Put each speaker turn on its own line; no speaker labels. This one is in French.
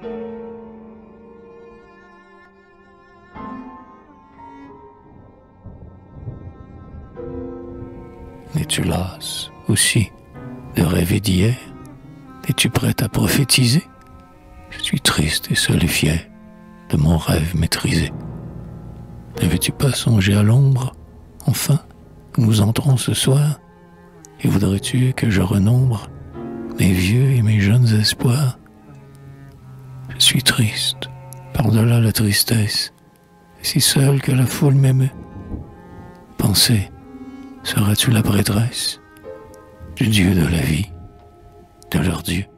Es-tu lasse aussi de rêver d'hier? Es-tu prête à prophétiser? Je suis triste et seul et fier de mon rêve maîtrisé. N'avais-tu pas songé à l'ombre, enfin, que nous entrons ce soir? Et voudrais-tu que je renombre mes vieux et mes jeunes espoirs? Je suis triste, par-delà la tristesse, si seule que la foule m'aimait. Pensez, seras-tu la prêtresse du Dieu de la vie, de leur Dieu?